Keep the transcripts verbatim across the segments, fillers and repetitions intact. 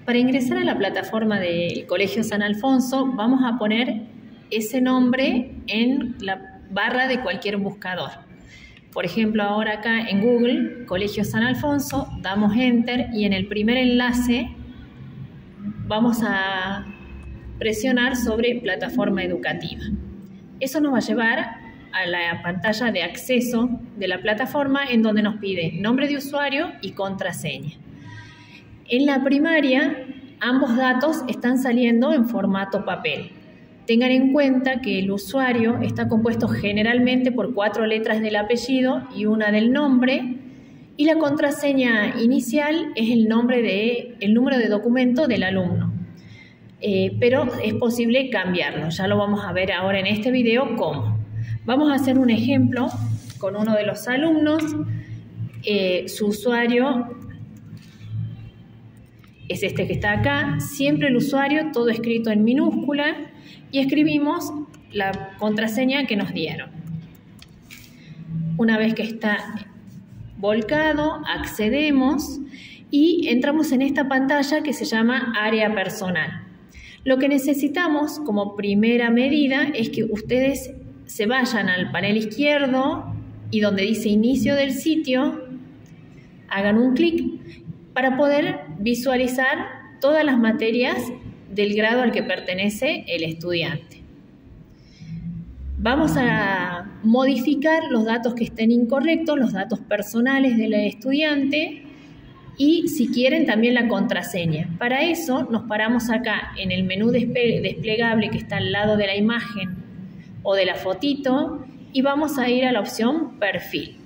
Para ingresar a la plataforma del Colegio San Alfonso, vamos a poner ese nombre en la barra de cualquier buscador. Por ejemplo, ahora acá en Google, Colegio San Alfonso, damos Enter y en el primer enlace vamos a presionar sobre plataforma educativa. Eso nos va a llevar a la pantalla de acceso de la plataforma en donde nos pide nombre de usuario y contraseña. En la primaria, ambos datos están saliendo en formato papel. Tengan en cuenta que el usuario está compuesto generalmente por cuatro letras del apellido y una del nombre, y la contraseña inicial es el, nombre de, el número de documento del alumno. Eh, pero es posible cambiarlo, ya lo vamos a ver ahora en este video cómo. Vamos a hacer un ejemplo con uno de los alumnos. Eh, su usuario es este que está acá, siempre el usuario, todo escrito en minúscula, y escribimos la contraseña que nos dieron. Una vez que está volcado, accedemos y entramos en esta pantalla que se llama área personal. Lo que necesitamos como primera medida es que ustedes se vayan al panel izquierdo y donde dice inicio del sitio, hagan un clic para poder visualizar todas las materias del grado al que pertenece el estudiante. Vamos a modificar los datos que estén incorrectos, los datos personales del estudiante y, si quieren, también la contraseña. Para eso nos paramos acá en el menú desplegable que está al lado de la imagen o de la fotito y vamos a ir a la opción Perfil.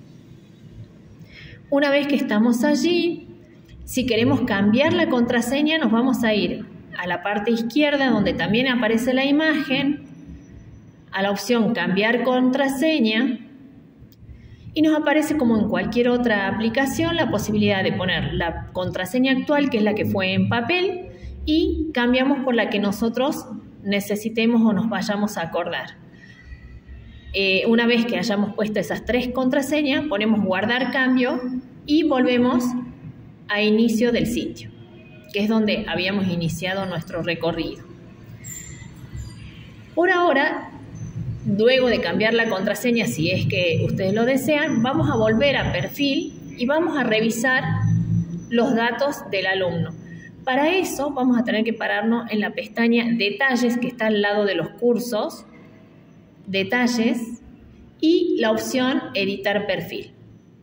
Una vez que estamos allí, si queremos cambiar la contraseña, nos vamos a ir a la parte izquierda donde también aparece la imagen, a la opción Cambiar contraseña y nos aparece como en cualquier otra aplicación la posibilidad de poner la contraseña actual, que es la que fue en papel, y cambiamos por la que nosotros necesitemos o nos vayamos a acordar. Eh, una vez que hayamos puesto esas tres contraseñas, ponemos Guardar cambio y volvemos a inicio del sitio, que es donde habíamos iniciado nuestro recorrido. Por ahora, luego de cambiar la contraseña, si es que ustedes lo desean, vamos a volver a Perfil y vamos a revisar los datos del alumno. Para eso vamos a tener que pararnos en la pestaña Detalles, que está al lado de los cursos, Detalles, y la opción Editar perfil.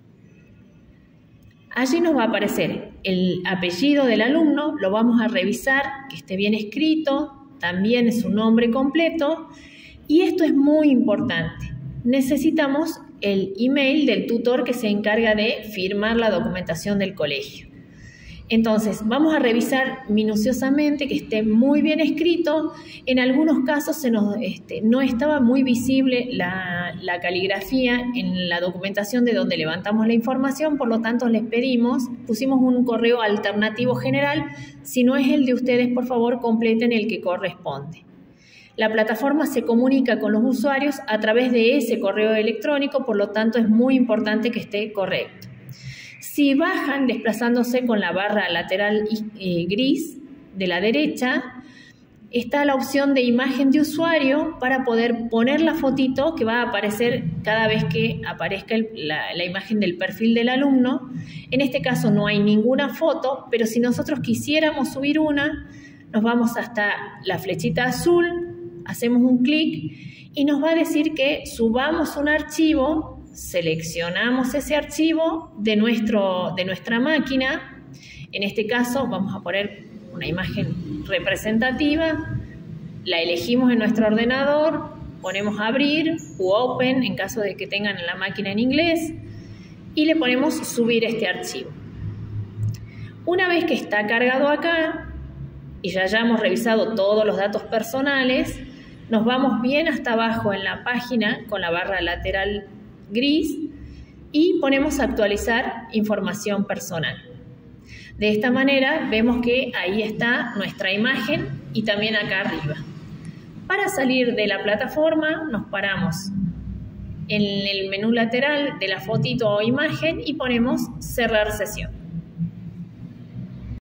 Allí nos va a aparecer el apellido del alumno, lo vamos a revisar, que esté bien escrito, también es su nombre completo, y esto es muy importante. Necesitamos el email del tutor que se encarga de firmar la documentación del colegio. Entonces, vamos a revisar minuciosamente que esté muy bien escrito. En algunos casos se nos, este, no estaba muy visible la, la caligrafía en la documentación de donde levantamos la información, por lo tanto les pedimos, pusimos un correo alternativo general. Si no es el de ustedes, por favor, completen el que corresponde. La plataforma se comunica con los usuarios a través de ese correo electrónico, por lo tanto es muy importante que esté correcto. Si bajan desplazándose con la barra lateral eh, gris de la derecha, está la opción de imagen de usuario para poder poner la fotito que va a aparecer cada vez que aparezca el, la, la imagen del perfil del alumno. En este caso no hay ninguna foto, pero si nosotros quisiéramos subir una, nos vamos hasta la flechita azul, hacemos un clic y nos va a decir que subamos un archivo. Seleccionamos ese archivo de, nuestro, de nuestra máquina. En este caso vamos a poner una imagen representativa, la elegimos en nuestro ordenador, ponemos abrir u open en caso de que tengan la máquina en inglés y le ponemos subir este archivo. Una vez que está cargado acá y ya hayamos revisado todos los datos personales, nos vamos bien hasta abajo en la página con la barra lateral gris y ponemos actualizar información personal. De esta manera vemos que ahí está nuestra imagen y también acá arriba. Para salir de la plataforma nos paramos en el menú lateral de la fotito o imagen y ponemos cerrar sesión.